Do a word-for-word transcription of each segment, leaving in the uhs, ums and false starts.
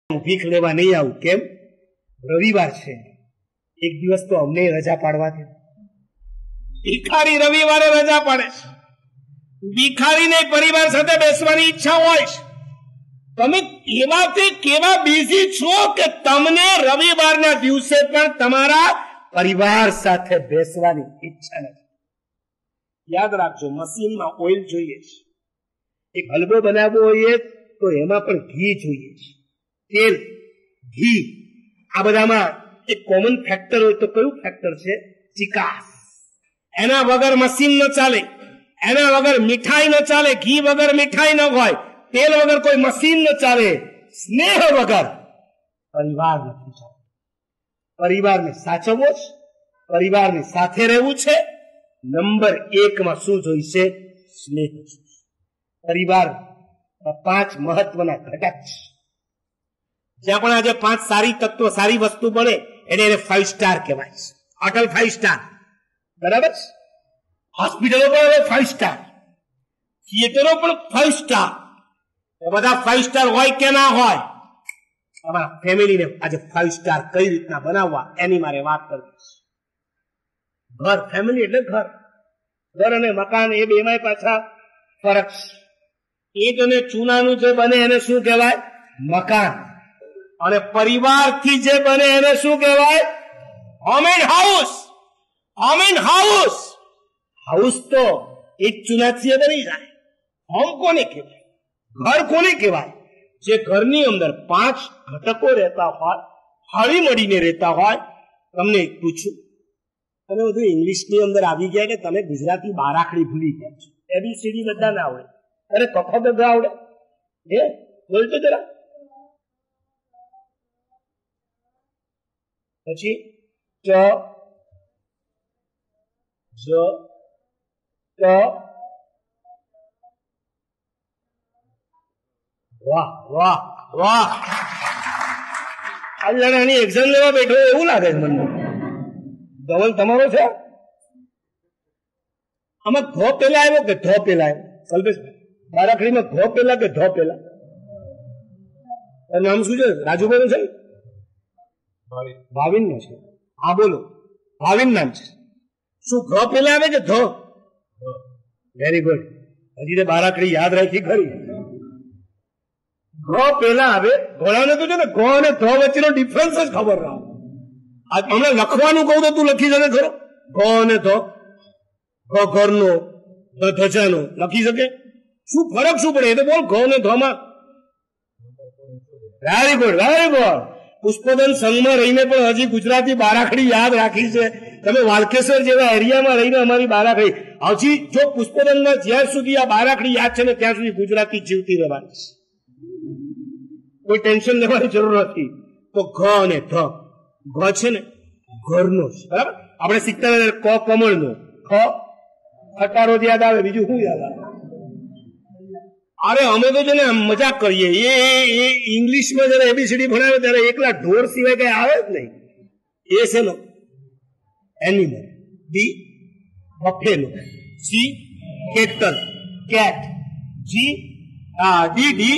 ભીખ લેવા નહીં આવું. કેમ? રવિવાર છે, એક દિવસ તો અમને રજા પાડવા દે. ભિખારી રવિવારે રજા પાડે છે. ભિખારીને પરિવાર સાથે બેસવાની ઈચ્છા હોય છે. તમે કેવાથી કેવા બિઝી છો કે તમને રવિવારના દિવસે પણ તમારા પરિવાર સાથે બેસવાની ઈચ્છા નથી. યાદ રાખજો, મશીનમાં ઓઇલ જોઈએ છે. એક હલવો બનાવવો હોય તો એમાં પણ ઘી જોઈએ છે. તેલ, ઘી, આ બધામાં એક કોમન ફેક્ટર હોય તો કયું ફેક્ટર છે? ચિકાસ. એના વગર મશીન ન ચાલે, એના વગર મીઠાઈ ન ચાલે. ઘી વગર મીઠાઈ ન હોય, તેલ વગર કોઈ મશીન ન ચાલે, સ્નેહ વગર પરિવાર નથી ચાલતો. પરિવારને સાચવવો છે, પરિવારની સાથે રહેવું છે. નંબર એકમાં શું જોઈશે? સ્નેહ. પરિવાર પાંચ મહત્વના ઘટક છે. જ્યાં પણ આજે પાંચ સારી તત્વો, સારી વસ્તુ બને એને એને ફાઈવ સ્ટાર કહેવાય છે. હોટલ ફાઈવ સ્ટાર, બરાબર છે. હોસ્પિટલો પણ હવે ફાઈવ સ્ટાર, થિયેટરો પણ ફાઈવ સ્ટાર. બધા ફાઈવ સ્ટાર હોય કે ના હોય, તમારા ફેમિલીને આજે ફાઈવ સ્ટાર કઈ રીતના બનાવવા એની મારે વાત કરવી છે. ઘર, ફેમિલી એટલે ઘર. ઘર અને મકાન એ બેમાં પાછા ફરક છે. ઈંટ અને ચૂનાનું જે બને એને શું કહેવાય? મકાન. અને પરિવારથી જે બને એને શું કહેવાય? Home and house. Home and house. House તો એક ચૂનાથી બની જાય. હોમ કોને કહેવાય? ઘર કોને કહેવાય? જે ઘરની અંદર પાંચ ઘટકો રહેતા હોય, હળી મળીને રહેતા હોય. તમને પૂછું, તમે બધું ઇંગ્લિશની અંદર આવી ગયા કે તમે ગુજરાતી બારાખડી ભૂલી ગયા છો? એબીસીડી બધા ના આવડે, અરે કખો બધા આવડે? હે બોલતો જરા. પછી ચ, જ, ક, વાહ વાહ વાહ. આ જણાની એક્ઝામ લેવા બેઠો એવું લાગે છે મને. ધવલ તમારો છે? આમાં ધો પેલા આવ્યો કે ધો પેલા આવ્યો? કલ્પેશભાઈ, બારાખડીમાં ધો પેલા કે ધો પેલા? નામ શું છે? રાજુભાઈ નું છે? ભાવિન નું છે. હા બોલો, ભાવિન નામ છે. શું ઘ પેલા આવે કે ધો? Very good. હજી તે બારાખડી યાદ રાખી ખરી. ઘ પેલા આવે. ઘોડાને તો છે ને ઘ અને ધ વચ્ચેનો ડિફરન્સ જ ખબર ના આવે. હમણાં લખવાનું કહું તો તું લખી શકે ખરો? ઘ અને ધ, ઘ ઘરનો, ધ ધજાનો લખી શકે? શું ફરક શું પડે એ તો બોલ. ઘ અને ધ માં. Very good, very good. પુષ્પોદન સંઘમાં રહીને પણ હજી ગુજરાતી બારાખડી યાદ રાખી છે. તમે વાલકેશ્વર જેવા એરિયામાં રહીને અમારી બારાખડી હજી જો પુષ્પોદનમાં જ્યાં સુધી આ બારાખડી યાદ છે ને ત્યાં સુધી ગુજરાતી જીવતી રહેવાની છે. કોઈ ટેન્શન લેવાની જરૂર નથી. તો ઘ અને ધ, ઘ છે ને ઘરનો છે, બરાબર. આપણે શીખતા ક કમળનો, ખ ખટારો યાદ આવે, બીજું શું યાદ આવે? અરે અમે તો છે ને મજાક કરીએ. એ ઇંગ્લિશમાં જયારે એબીસીડી ભણાવે ત્યારે એકલા ઢોર સિવાય કઈ આવે જ નહીં. એ છે ને animal, B buffalo, C cattle, cat, G D D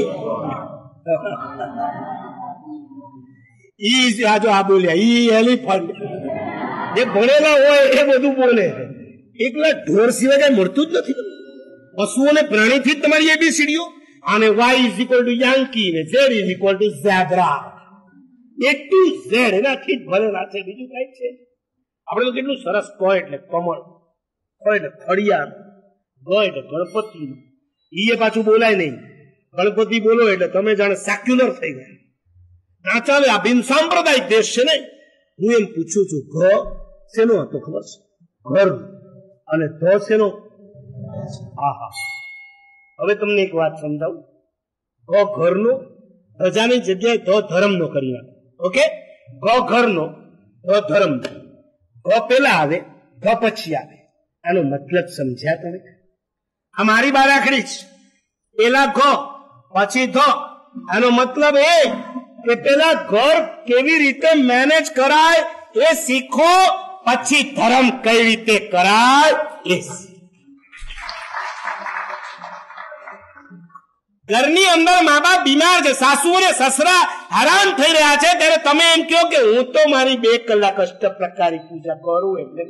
E આ જો આ બોલ્યા ઈ એલિફન્ટ. જે ભણેલા હોય એ બધું બોલે. એકલા ઢોર સિવાય કઈ મળતું જ નથી. પશુઓ ને પ્રાણીથી જ તમારી એબીસીડીઓ. અને Y is equal to Yankee ને Z is equal to zebra. A to Z એનાથી જ ભરેલા છે, બીજું કઈ છે? આપણે તો કેટલું સરસ ક એટલે કમળ, ખ એટલે ખડિયાર, ગ એટલે ગણપતિ. ઈ પાછું બોલાય નહીં. ગણપતિ બોલો એટલે તમે જાણે સેક્યુલર થઈ ગયા. ના ચાલે, આ બિન સાંપ્રદાયિક દેશ છે ને. હું એમ પૂછું છું, ઘ શેનો હતો ખબર છે? ઘર. અને ધ શેનો? આહા. હવે તમને એક વાત સમજાવું. ઘ ઘરનો, ધજાની જગ્યાએ ધ ધર્મનો કરી નાખો. ઓકે? ઘ ઘરનો, ધ ધર્મ. ઘ પેલા આવે, ધ પછી આવે. આનો મતલબ સમજ્યા તમે? આ મારી બારાખડી છે. પેલા ઘ પછી ધ. આનો મતલબ એ કે પેલા ઘર કેવી રીતે મેનેજ કરાય એ શીખો, પછી ધર્મ કઈ રીતે કરાય એ. ઘરની અંદર મા બાપ બીમાર છે, સાસુ અને સસરા હેરાન થઈ રહ્યા છે, ત્યારે તમે એમ કહો કે હું તો મારી બે કલાક અષ્ટ પ્રકારની પૂજા કરું એટલે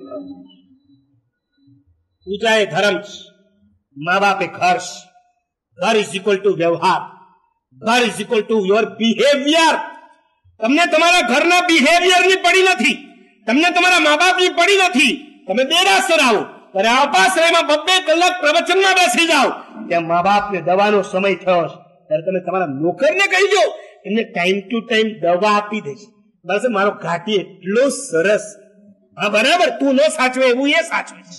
પૂજા એ ધર્મ છે, મા બાપ એ ઘર છે. ઘર ઇઝ ઇક્વલ ટુ વ્યવહાર, ઘર is equal to your behaviour. તમને તમારા ઘરના બિહેવિયર ની પડી નથી, તમને તમારા મા બાપ ની પડી નથી. તમે દેરાસર આવો, ત્યારે અપાશ્રયમાં બબ્બે કલાક પ્રવચનમાં બેસી જાઓ, ત્યાં મા બાપને દવાનો સમય થયો છે, ત્યારે તમે તમારા નોકરને કહી દો, એમને ટાઈમ ટુ ટાઈમ દવા આપી દેશે. બસ મારો ઘાટી એટલો સરસ, હા બરાબર, તું ન સાચવે એવું એ સાચવે છે.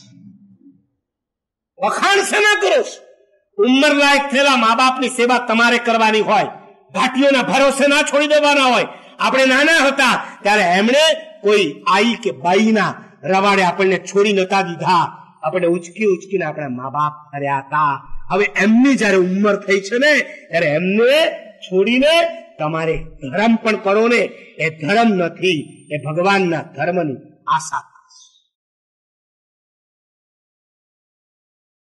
વખાણ છે ના કરો. ઉંમર લાયક થયેલા મા બાપની સેવા તમારે કરવાની હોય, ઘાટીઓના ભરોસે ના છોડી દેવાના હોય. આપણે નાના હતા ત્યારે એમણે કોઈ આઈ કે બાઈના રવાડે આપણને છોડી નતા દીધા, આપણે ઉચકી ઉચકીને આપણા મા બાપ કર્યા હતા. હવે એમની જયારે ઉંમર થઈ છે ને, ત્યારે એમને છોડીને તમારે ધર્મ પણ કરો ને, એ ધર્મ નથી, એ ભગવાનના ધર્મની આશા.